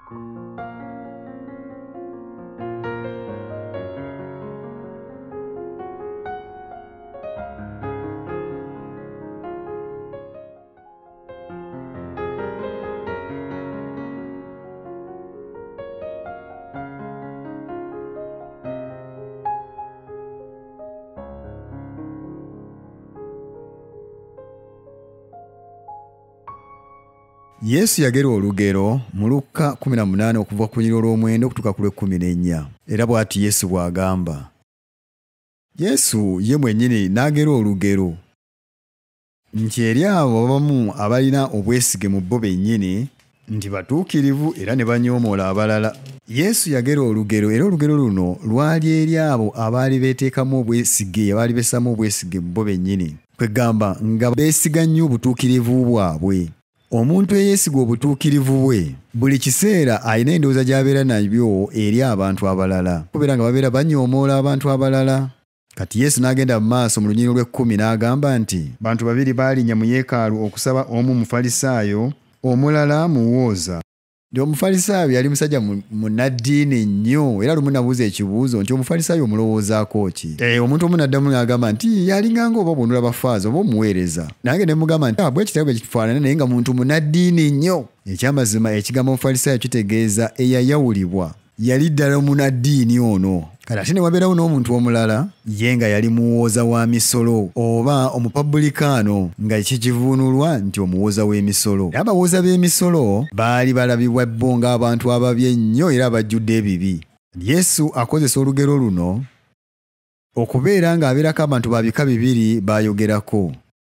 Yesu yagera olugero mu Luka 18 okuva ku nnyiriri olw'omwenda okutuuka ku lw'e14. Era bw'ati Yesu bw'agamba. Yesu ye mwennyini n'agera olugero nti eri abo abamu abalina obwesige mu bo bennyini nti batuukirivu era ne banyoomoola abalala. Yesu yagera olugero era olugero luno lwali eri abo abaali beeteekamu obwesige, abaali bessamu obwesige mu bo bennyini. Kwegamba nga beesiga nnyo obutuukirivu bwabwe. Omuntu eyeesiga obutuukirivu bwe buli kiseera alina endowooza gy'abeera nabyo eri abantu abalala, kubeera nga babeera banyoomoola abantu abalala. Kati Yesu n'agenda mu maaso mu lunyiriri lw'e10 n'agamba nti bantu babiri baalinnya mu yeekaalu okusaba, omu Mufalisaayo omulala muwooza. Ndi Omufalisaayo yali musajja munnaddiini nnyo era lumu nabuuza ekibuuzo nti Omufalisaayo omulowoozaako ki? Omuntu omu n'addamu n'agamba nti yalinganga oba bw'onula bafaaza oba omuweereza. Nange ne mugamba nti bwe kitabo bwe kifaanana naye nga muntu munnaddiini nnyo. Ekyamazima ekigambo Omufalisaayo kitegeeza eyayawulibwa. Yali ddala munnaddiini ono. Kati ate ne wabeerawo n'omuntu omulala ye nga yali muwooza wa misolo oba omupabulikaano nga kikivuunulwa nti omuwooza w'emisolo. Abawooza b'emisolo baali balabibwa bo ng'abantu ababi ennyo era abajjudde ebibi. Yesu akozesa olugero luno okubeera ng'abeerako abantu ba bika bibiri bayogerako.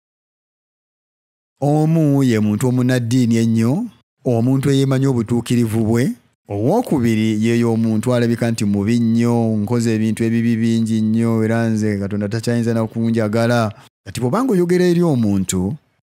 Omu ye muntu omunnaddiini ennyo, omuntu eyeemanyi obutuukirivu bwe. Owookubiri yeeyo omuntu alabika nti mubi nnyo, nkoze ebintu ebibi bingi nnyo era nze Katonda takyayinza na kunjagala. Kati bw'obanga oyogera eri omuntu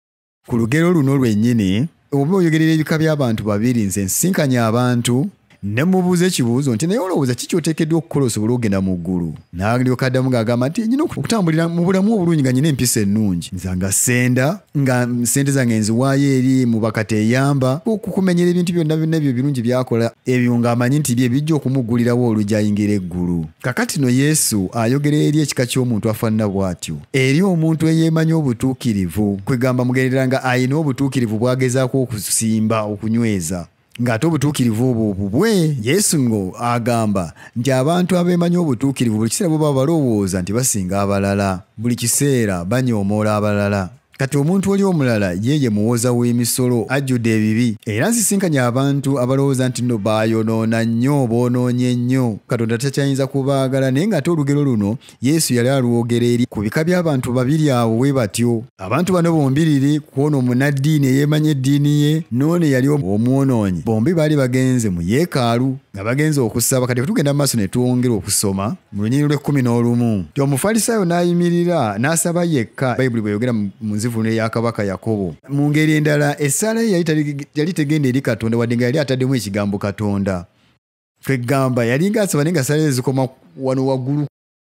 ku lugero luno lwennyini, oba oyogerera ebika by'abantu babiri, nze nsinkanya abantu ne mubuuza ekibuuzo nti naye olowooza kiki oteekeddwa okukola osobole okugenda mu ggulu? N'alyoka addamu ng'agamba nti nnyina okutambulira mu bulamu obulungi nga nnyina empisa ennungi. Nze nga senda, nga ssente zange nziwaayo eri mu bakateeyamba okukumenyera ebintu byonna ebyo ebirungi by'akola, ebyo ng'amanyi nti bye bijja okumuggulirawo olujja ayingira eggulu. Kakati no Yesu ayogera eri ekika ky'omuntu afaanana bw'atyo. Eri omuntu eyeemanyi obutuukirivu, kwegamba mugerera nga ayina obutuukirivu bw'agezaako okusimba, okunyweza. Ng'ate obutuukirivu obwo bubwe. Yesu ngo agamba nti abantu abeemanyi obutuukirivu buli kiseera bwe baba balowooza nti basinga abalala, buli kiseera banyoomoola abalala. Kati omuntu oli omulala ye muwooza w'emisolo, ajjudde ebibi. Era nsisinkanya abantu abalowooza nti nno baayonoona nnyo, boonoonye nnyo, Katonda takyayinza kubaagala. Naye ng'ate olugero luno Yesu yali alwogera eri ku bika by'abantu babiri abo bwe batyo. Abantu bano bombiriri, kw'ono omunnaddiini eyeemanyi eddiini ye, n'ono yali omwonoonyi. Bombi baali bagenze mu yeekaalu nga bagenze okusaba. Kati tugenda mu maaso ne twongera okusoma mu lunyiriri lw'e11 nti Omufalisaayo n'ayimirira n'asaba yekka. Bayibuli bw'eyogera mu nzivuunule ya kabaka Yakobo. Mu ngeri endala essala ye yali tegenda eri Katonda wadde nga yali ataddemu ekigambo Katonda. Kwegamba yali ng'asaba naye nga essala ye zikoma wano waggulu.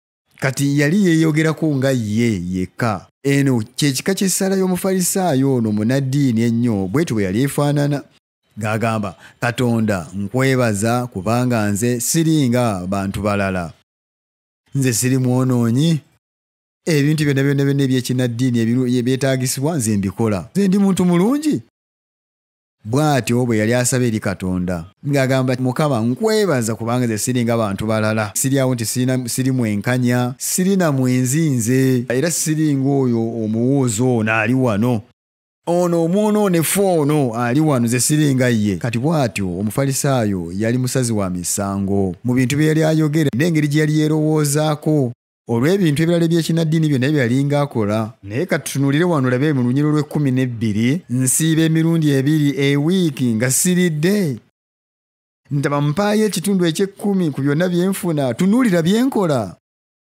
Kati yali yeeyogerako nga ye yekka. Eno kyekika ky'essala y'Omufalisaayo ono munnaddiini ennyo, bwetyo bwe yali efaanana. Ng'agamba Katonda nkwebaza kubanga nze siringa bantu balala. Nze siri mwonoonyi. Ebintu byonna eby'ekinnaddiini ebyetaagisibwa nze mbikola. Nze ndi muntu mulungi. Bw'atyo bwe yali asaba eri Katonda. Ng'agamba Mukama nkwebaza kubanga nze siringa bantu balala. Siryawo nti siri mwenkanya, sirina mwenzi nze, era siringa oyo omuwooza ono ali wano. Ono omwonoonefu ono ali wano, nze siringa ye. Kati bw'atyo Omufalisaayo yali musazi wa misango mu bintu bye yali ayogera n'engeri gye yali yeerowoozaako olw'ebintu ebirala eby'ekinnaddiini byonna bye yali ng'akola. Naye katutunuulire wano olabe mu lunyiriri lw'e12, nsiiba emirundi 2 ewiiki nga siridde. Ntaba mpaayo ekitundu eky'10 ku byonna bye nfuna, tunuulira bye nkola.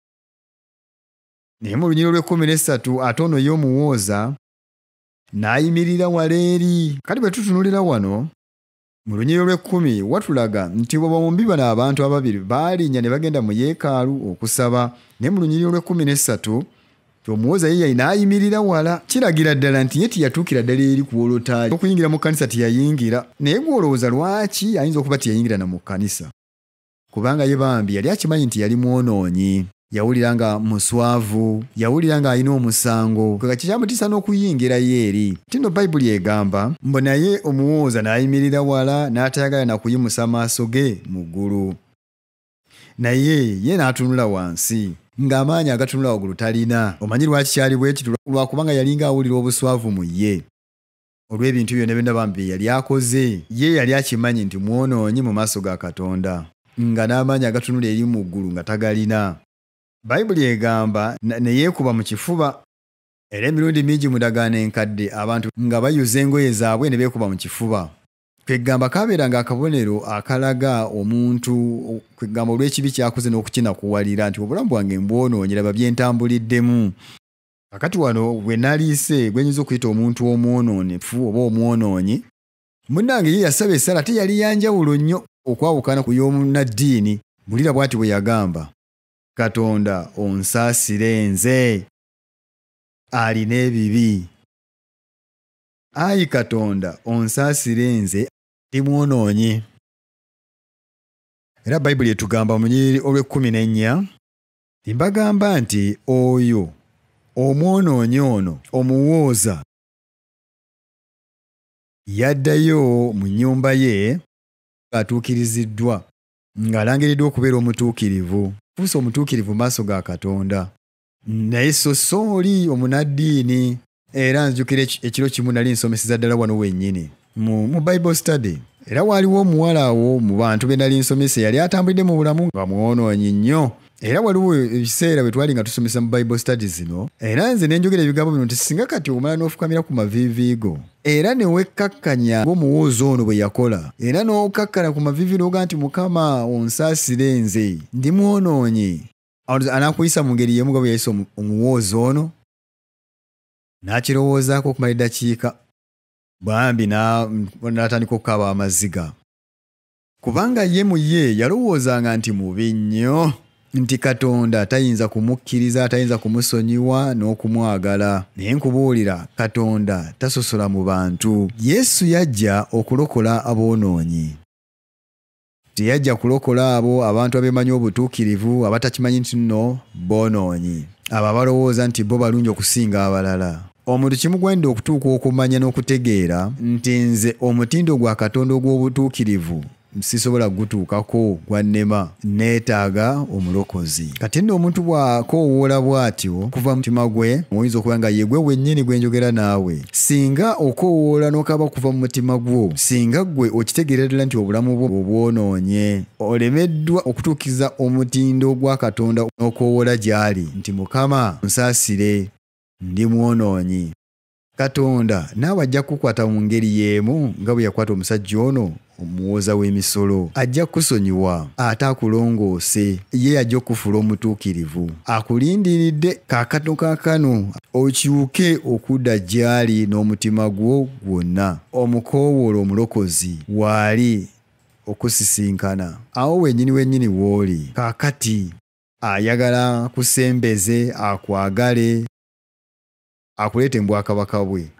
Naye mu lunyiriri lw'e13 ate ono ye omuwooza n'ayimirira wala eri. Kati bwe tutunuulira wano mu lunyiriri lw'e10 watulaga nti bombi bano abantu ababiri baalinnya ne bagenda mu yeekaalu okusaba. Naye mu lunyiriri lw'e13 Omuwoza ye n'ayimirira wala. Kiragira ddala nti ye tiyatuukira ddala eri ku olutaali. Okuyingira mu kkanisa teyayingira. Naye gw'olowooza lwaki ayinza okuba teyayingira na mu kkanisa? Kubanga ye bambi yali akimanyi nti yali mwonoonyi. Yawulira nga muswavu, yawulira nga alina omusango, kyamutiisa n'okuyingira ye eri. Tino Bayibuli egamba mbu naye omuwooza n'ayimirira wala n'atayagala na kuyimusa maaso ge mu ggulu. Naye ye n'atunula wansi, ng'amaanyi agatunula waggulu talina. Omanyi lwaki kyali bwe kityo? Lwakubanga yali ng'awulira obuswavu mu ye. Olw'ebintu byonna byonna bambi yali akoze, ye yali akimanyi nti mwonoonyi mu maaso ga Katonda, nga n'amaanyi agatunula eri mu ggulu nga tagalina. Bayibuli egamba ne yeekuba mu kifuba. Era emirundi mingi mu ddagaano enkadde abantu nga bayuza engoye zaabwe ne beekuba mu kifuba. Kwegamba kabeeranga akabonero akalaga omuntu, kwegamba olw'ekibi kyakoze n'okukinakuwalira nti obulamu bwange mbwonoonye, laba bye ntambuliddemu. Kakati wano bwe naliise gwenyinza okuyita omuntu omwonoonefu oba omwonoonyi, munnange ye yasaba essala ate yali yanjawulo nnyo okwawukana ku y'omunnaddiini. Bulira bw'ati bwe yagamba: Katonda onsaasire nze alina ebibi. Ayi Katonda onsaasire nze ndi mwonoonyi. Era Bayibuli etugamba mu nnyiriri olw'e14, mbagamba nti oyo omwonoonyi ono omuwooza yaddayo mu nnyumba ye atuukiriziddwa, ng'alangiriddwa okubeera omutuukirivu. Fuusa omutuukirivu maaso ga Katonda. Naye so oli omunaddiini. Era nzijukira ekiro kimu nali nsomeseza ddala wano wennyini mu Bible study. Era waaliwo omuwala awo mu bantu be nali nsomesa yali atambulidde mu bulamu nga mwonoonyi nnyo. Era waliwo ebiseera bwe twali nga tusomesa mu Bible study zino, era nze ne njogera ebigambo bino nti singa kati omala n'ofukamira ku maviivi go, era ne wekkakkanya ng'omuwooza ono bwe yakola, era n'okakkana ku maviivi n'oga nti Mukama onsaasire nze ndi mwonoonyi, anaakuyisa mu ngeri y'emu nga bwe yayisa omuwooza ono. N'akirowoozaako okumala eddakiika, bambi n'atandika okukaaba amaziga. Kubanga ye mu ye yalowoozanga nti mubi nnyo, nti Katonda tayinza kumukkiriza, tayinza kumusonyiwa n'okumwagala. Naye nkubuulira, Katonda tasosola mu bantu. Yesu yajja okulokola aboonoonyi. Teyajja kulokola abo abantu abeemanyi obutuukirivu, abatakimanyi nti nno boonoonyi, abo abalowooza nti bo balungi okusinga abalala. Omuntu kimugwanidde okutuuka okumanya n'okutegeera nti nze omutindo gwa Katonda ogw'obutuukirivu sisobola gutuukako, gwannema, neetaaga omulokozi. Kati nno omuntu bw'akoowoola bw'atyo kuva mu mutima gwe, oyinza okuba nga ye gwe wennyini gwe njogera naawe. Singa okoowoola n'okaba kuva mu mutima gwo, singa gwe okitegeera ddala nti obulamu bwo obwonoonye, olemeddwa okutuukiza omutindo gwa Katonda n'okoowoola gy'ali nti Mukama nsaasire ndi mwonoonyi. Katonda naawe ajja kukwata mu ngeri y'emu nga bwe yakwata omusajja ono omuwooza w'emisolo. Ajja kusonyiwa ate akulongoose, ye ajja okufuula omutuukirivu. Akulindiridde kaakano okyuke okudda gy'ali n'omutima gwo gwonna, omukoowoola omulokozi waali okusisinkana. Awo wennyini w'oli kaakati ayagala kusembeze, akwagale, akuleete mu bwakabaka bwe.